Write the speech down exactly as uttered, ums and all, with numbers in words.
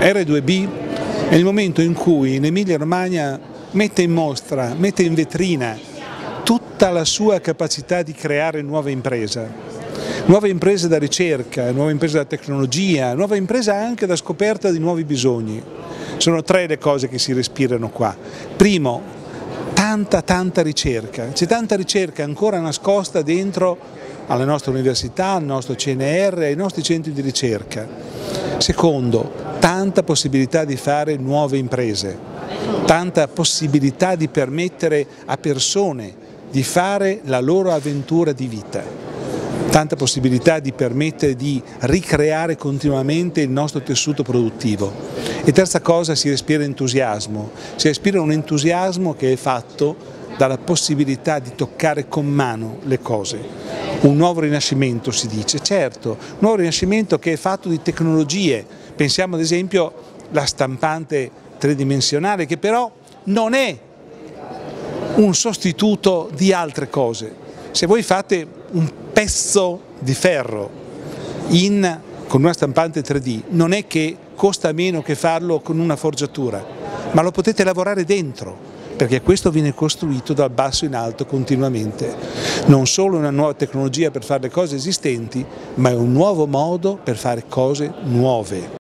R due B è il momento in cui in Emilia-Romagna mette in mostra, mette in vetrina tutta la sua capacità di creare nuove imprese. Nuove imprese da ricerca, nuove imprese da tecnologia, nuove imprese anche da scoperta di nuovi bisogni. Sono tre le cose che si respirano qua. Primo, tanta tanta ricerca, c'è tanta ricerca ancora nascosta dentro alle nostre università, al nostro C N R, ai nostri centri di ricerca. Secondo, tanta possibilità di fare nuove imprese, tanta possibilità di permettere a persone di fare la loro avventura di vita, tanta possibilità di permettere di ricreare continuamente il nostro tessuto produttivo. E terza cosa, si respira entusiasmo, si respira un entusiasmo che è fatto dalla possibilità di toccare con mano le cose. Un nuovo rinascimento, si dice, certo, un nuovo rinascimento che è fatto di tecnologie. Pensiamo ad esempio alla stampante tridimensionale, che però non è un sostituto di altre cose. Se voi fate un pezzo di ferro in, con una stampante tre D, non è che costa meno che farlo con una forgiatura, ma lo potete lavorare dentro, perché questo viene costruito dal basso in alto continuamente. Non solo una nuova tecnologia per fare le cose esistenti, ma è un nuovo modo per fare cose nuove.